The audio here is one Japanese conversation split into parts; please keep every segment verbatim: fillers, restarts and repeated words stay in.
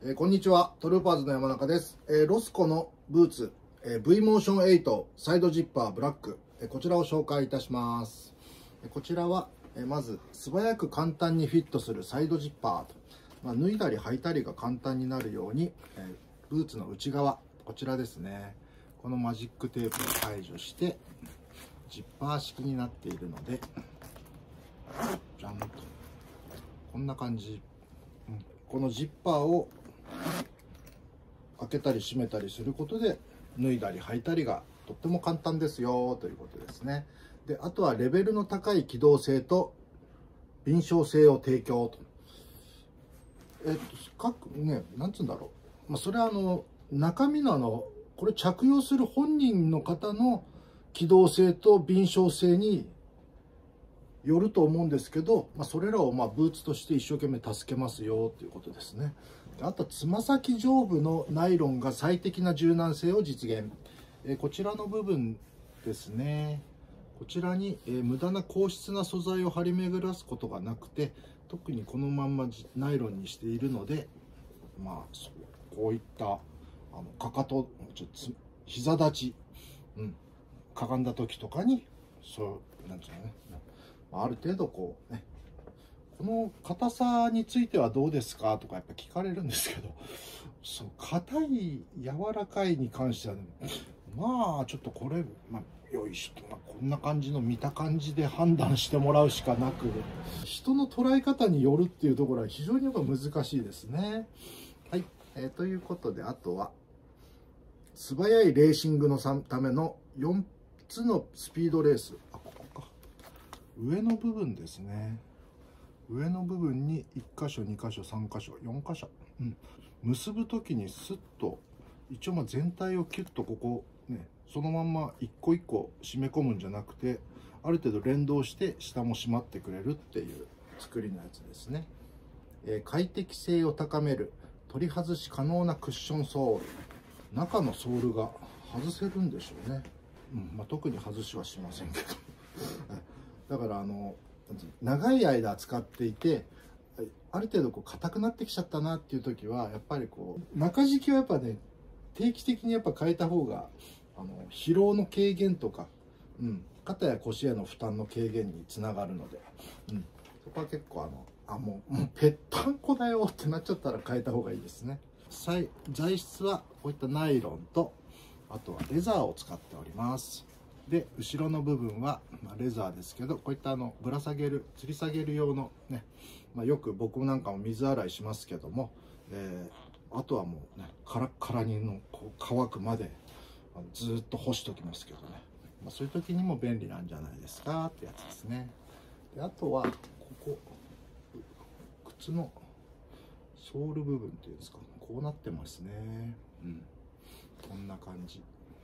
えー、こんにちは、トルーパーズの山中です。えー、ロスコのブーツ、えー、V モーションエイトサイドジッパーブラック、えー、こちらを紹介いたします。えー、こちらは、えー、まず素早く簡単にフィットするサイドジッパーと、まあ、脱いだり履いたりが簡単になるように、えー、ブーツの内側、こちらですね、このマジックテープを解除してジッパー式になっているので、じゃんとこんな感じ、うん、このジッパーを開けたり閉めたりすることで脱いだり履いたりがとっても簡単ですよということですね。で、あとはレベルの高い機動性と敏捷性を提供と。えっと、各ね、なんつうんだろう。まあ、それはあの、中身のあの、これ着用する本人の方の機動性と敏捷性によると思うんですけど、まあ、それらをまあブーツとして一生懸命助けますよということですね。あとはつま先上部のナイロンが最適な柔軟性を実現。えー、こちらの部分ですね。こちらに、えー、無駄な硬質な素材を張り巡らすことがなくて、特にこのまんまナイロンにしているので、まあそうこういったあのかかとちょっと膝立ち、うん、かがんだ時とかにそうなんていうのね。ある程度こうね、この硬さについてはどうですかとかやっぱ聞かれるんですけど、そう硬い柔らかいに関しては、ね、まあちょっとこれ、まあ、よいしょ、まあ、こんな感じの見た感じで判断してもらうしかなく、人の捉え方によるっていうところは非常にやっぱ難しいですね。はい、えー、ということで、あとは素早いレーシングのためのよっつのスピードレース、あ、ここか、上の部分ですね。上の部分にいっかしょ、にかしょ、さんかしょ、よんかしょ、うん、結ぶ時にスッと一応まあ全体をキュッとここね、そのまんま一個一個締め込むんじゃなくて、ある程度連動して下も締まってくれるっていう作りのやつですね。えー、快適性を高める取り外し可能なクッションソール。中のソールが外せるんでしょうね。うん、まあ、特に外しはしませんけどだからあの長い間使っていて、ある程度こう硬くなってきちゃったなっていう時は、やっぱりこう中敷きはやっぱね、定期的にやっぱ変えた方があの疲労の軽減とか、うん、肩や腰への負担の軽減につながるので、うん、そこは結構あのあもうもうぺったんこだよってなっちゃったら変えた方がいいですね。材質はこういったナイロンと、あとはレザーを使っております。で、後ろの部分は、まあ、レザーですけど、こういったあのぶら下げる、吊り下げる用のね、まあ、よく僕なんかも水洗いしますけども、えー、あとはもうね、カラッカラにのこう乾くまであのずっと干しときますけどね、まあ、そういう時にも便利なんじゃないですかってやつですね。で、あとはここ靴のソール部分っていうんですか、こうなってますね。うん、こんな感じ。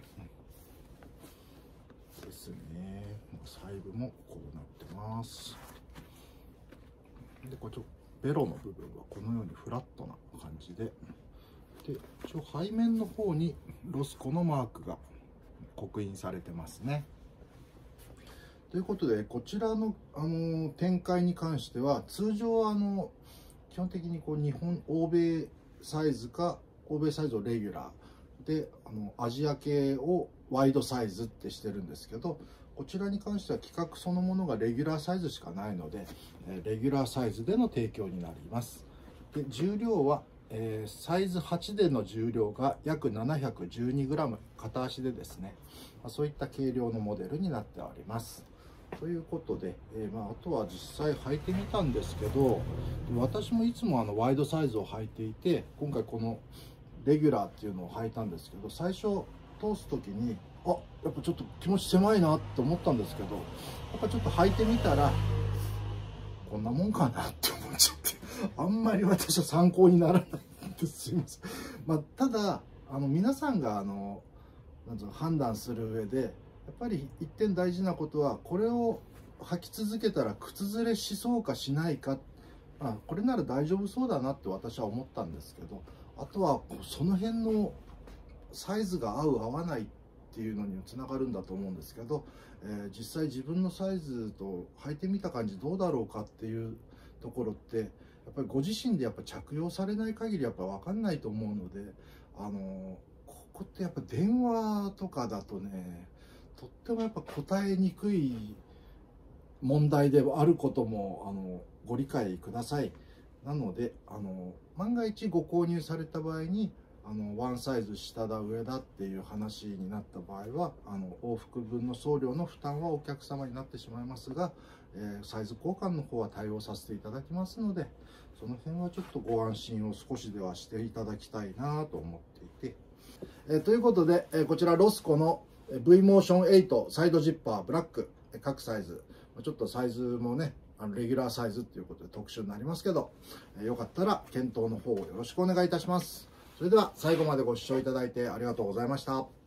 ですね。細部もこうなってます。で、これちょっとベロの部分はこのようにフラットな感じで、で、一応背面の方にロスコのマークが刻印されてますね。ということで、こちらの、あの展開に関しては、通常はあの基本的にこう日本欧米サイズか欧米サイズをレギュラーで、あのアジア系をワイドサイズってしてるんですけど、こちらに関しては規格そのものがレギュラーサイズしかないので、レギュラーサイズでの提供になります。で、重量は、えー、サイズはちでの重量が約 ななひゃくじゅうにグラム、片足でですね、そういった軽量のモデルになっております。ということで、えーまあ、あとは実際履いてみたんですけど、私もいつもあのワイドサイズを履いていて、今回このレギュラーっていうのを履いたんですけど、最初通す時にあやっぱちょっと気持ち狭いなって思ったんですけど、やっぱちょっと履いてみたらこんなもんかなって思っちゃって、あんまり私は参考にならないんです。すいません。まあ、ただあの皆さんがあのなんていうの判断する上でやっぱり一点大事なことは、これを履き続けたら靴ずれしそうかしないか、あこれなら大丈夫そうだなって私は思ったんですけど、あとはその辺のサイズが合う合わないっていうのにつながるんだと思うんですけど、えー、実際自分のサイズと履いてみた感じどうだろうかっていうところってっぱりご自身でやっぱ着用されない限りやっぱ分かんないと思うので、あのここってやっぱ電話とかだとね、とってもやっぱ答えにくい問題であることもあのご理解ください。なのであの万が一ご購入された場合にあのワンサイズ下だ上だっていう話になった場合は、あの往復分の送料の負担はお客様になってしまいますが、えー、サイズ交換の方は対応させていただきますので、その辺はちょっとご安心を少しではしていただきたいなと思っていて、えー、ということで、えー、こちらロスコの V モーションエイトサイドジッパーブラック、各サイズちょっとサイズもね、あのレギュラーサイズっていうことで特殊になりますけど、えー、よかったら検討の方をよろしくお願いいたします。それでは最後までご視聴いただいてありがとうございました。